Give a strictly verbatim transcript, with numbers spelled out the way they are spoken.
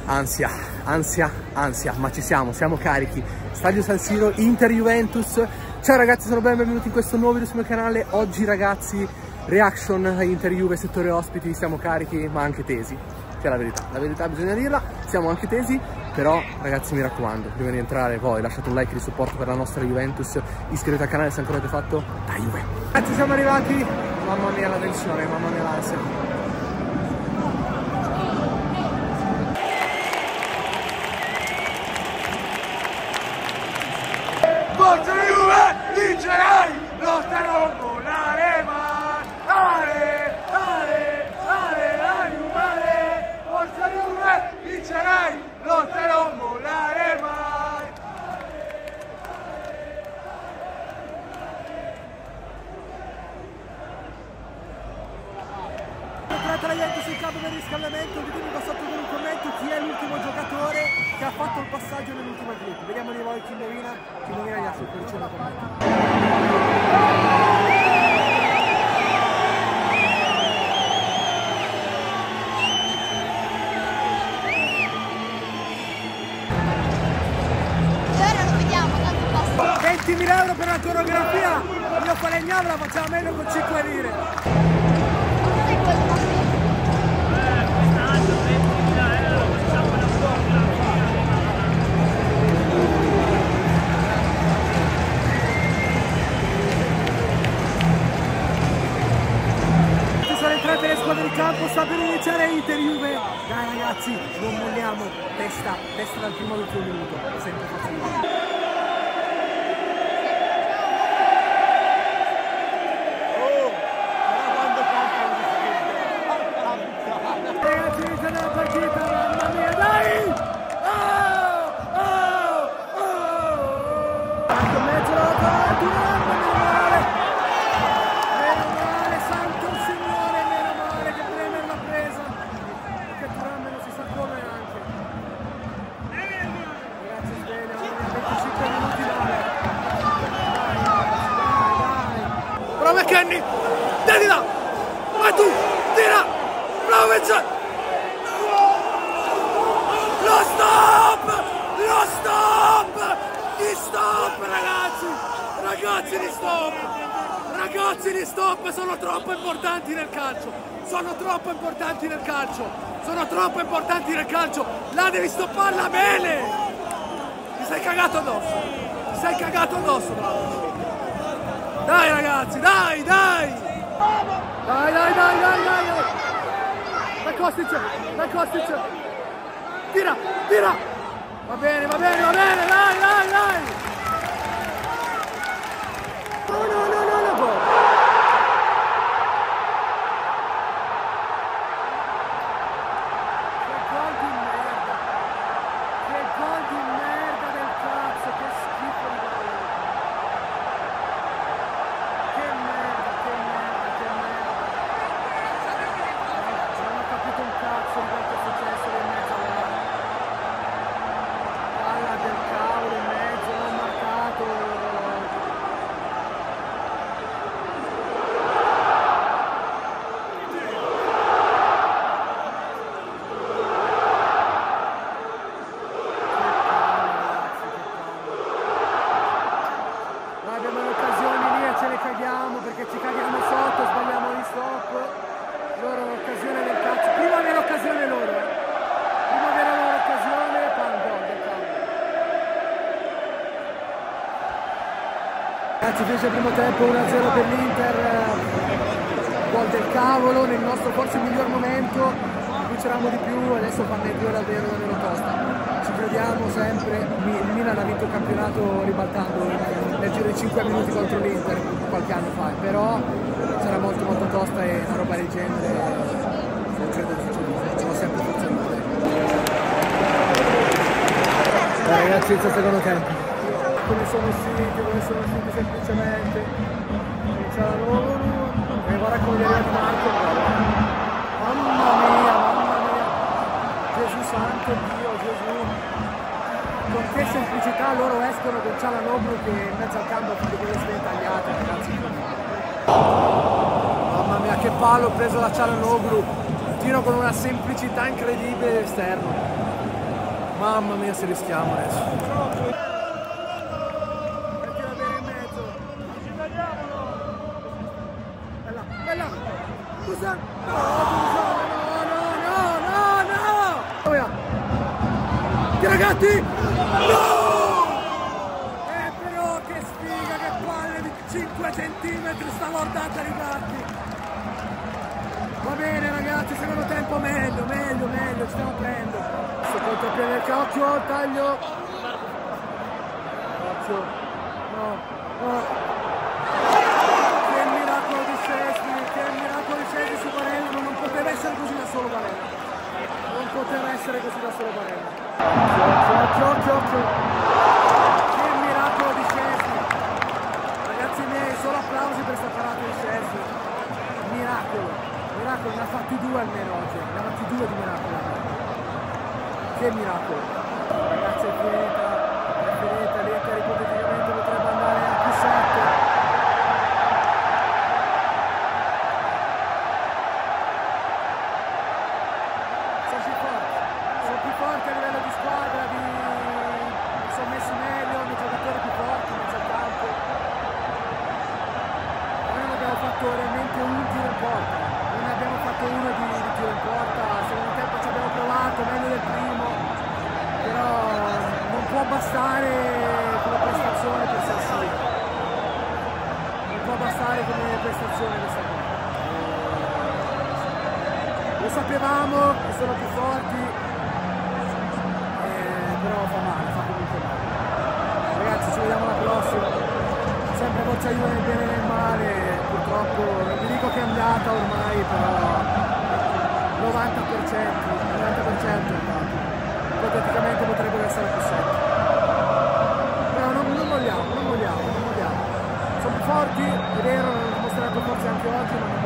Ansia, ansia, ansia, ma ci siamo, siamo carichi. Stadio San Siro, Inter Juventus. Ciao ragazzi, sono ben benvenuti in questo nuovo video sul mio canale. Oggi ragazzi, reaction a Inter Juve, settore ospiti, siamo carichi ma anche tesi. Che è la verità, la verità bisogna dirla, siamo anche tesi, però ragazzi mi raccomando, prima di entrare poi lasciate un like di supporto per la nostra Juventus, iscrivetevi al canale se ancora avete fatto, dai Juve! Ragazzi siamo arrivati, mamma mia la tensione, mamma mia l'ansia. Forza Juve, vincerai, lotterò con la Rema, ale, ale, ale, la Juve, forza Juve, vincerai, lotterò con la Rema. Tra Juventus sul campo per il riscaldamento, ditemi qua sotto con un commento chi è l'ultimo giocatore che ha fatto il passaggio nell'ultima clip. Vediamo di voi chi indovina, chi indovina gli sul cuoricino da commento. ventimila euro per la coreografia, io falegnavo la facciamo meno con cinque lire. Entrate le squadre di campo, sta per iniziare Inter Juve. Dai ragazzi, non molliamo, testa, testa dal primo all'ultimo minuto, sempre facile. Ragazzi, inizia la partita, mamma mia, dai! Oh! Oh! Oh! Anche mezzo la copertura, meno male! Meno male, santo signore, meno male che Bremer l'ha presa! Che Thuram non si sa come anche! Ragazzi, sveglia, venticinque minuti male! Dai, dai, dai! Bravo Kenny! Tieni là! Vai tu! Tira! Bravo Vincent! Lo stop! Lo stop! Di stop ragazzi! Ragazzi di stop! Ragazzi di stop sono troppo importanti nel calcio! Sono troppo importanti nel calcio! Sono troppo importanti nel calcio! Là devi stopparla bene! Ti sei cagato addosso! Ti sei cagato addosso, bravo! Dai ragazzi, dai, dai! Dai, dai, dai, dai, dai! Da Kostic, da Kostic! Tira, tira! Va bene, va bene, va bene, dai, dai, dai! No, no, no, no, no, gol! Che gol di merda! Che gol di merda del cazzo! Che schifo di gol! Che merda, che merda, che merda! Non ho capito un cazzo di quel che è successo in mezzo alla... Palla del cavolo in mezzo, non marcato! Noi abbiamo le occasioni lì e ce le caghiamo perché ci caghiamo sotto, sbagliamo gli stop. Loro l'occasione del cazzo. Prima avere l'occasione loro, eh. Prima avere la loro occasione e poi un gol del cavolo. Ragazzi, finisce il primo tempo, uno a zero per l'Inter. Gol del cavolo, nel nostro forse miglior momento. Qui c'eravamo di più, adesso fanno il due davvero davvero tosta. Ci crediamo sempre, il Milan ha vinto il campionato ribaltando nel giro di cinque minuti contro l'Inter qualche anno fa, però sarà molto molto tosta e una roba del genere non credo che facciamo sempre funzionare. Dai ragazzi, inizia il secondo tempo. Come sono usciti, come sono usciti semplicemente. Inizia la loro e guarda come gli arriva di Marco. Mamma mia, mamma mia. Gesù santo Dio, Gesù. Con che semplicità loro escono con Çalhanoğlu che in mezzo al campo ha fatto quelle stelle tagliate, ragazzi. Mamma mia che palo preso da Çalhanoğlu, tiro con una semplicità incredibile esterno. Mamma mia, se rischiamo adesso. Mettila bene in mezzo. Bella, bella. Dusan. No, Dusan. No, no, no, no, no. Via. Ragazzi. No! Eh però che sfiga, che palle di cinque centimetri sta lordata di Gatti. Va bene ragazzi, secondo tempo meglio, meglio, meglio, ci stiamo prendendo. Adesso contropiede del calcio, taglio. Calcio. No, no. Che miracolo di Szczęsny, che miracolo di Szczęsny su Barella, ma non poteva essere così da solo Barella. Non poteva essere così da solo Barella. Occhio, occhio, occhio. Che miracolo di Szczęsny. Ragazzi miei, solo applausi per questa parata di Szczęsny. Miracolo. Miracolo, ne ha fatti due almeno oggi, ne ha fatti due di miracolo. Che miracolo. Ragazzi è finita, è finita, l'Inter ipoteticamente potrebbe andare a più sette. Sono più forti, sono più forti a livello di squadra, di... sono messi meglio, hanno giocatori più forti in mezzo al campo. Noi non abbiamo fatto realmente un tiro in porta. Non abbiamo fatto uno di, di tiro in porta, al secondo tempo ci abbiamo provato, meglio del primo, però non può bastare come prestazione per Sassì, non può bastare come prestazione questa qua. Lo sapevamo che sono più forti, eh, però fa male, fa comunque male. Ragazzi, ci vediamo alla prossima. Sempre Forza Juve nel bene e nel male, purtroppo non vi dico che è andata ormai, però novanta per cento, novanta per cento è andato. Ipoteticamente potrebbero essere più sette. Però non, non vogliamo, non vogliamo, non vogliamo. Sono più forti, è vero, hanno dimostrato forse anche oggi, ma non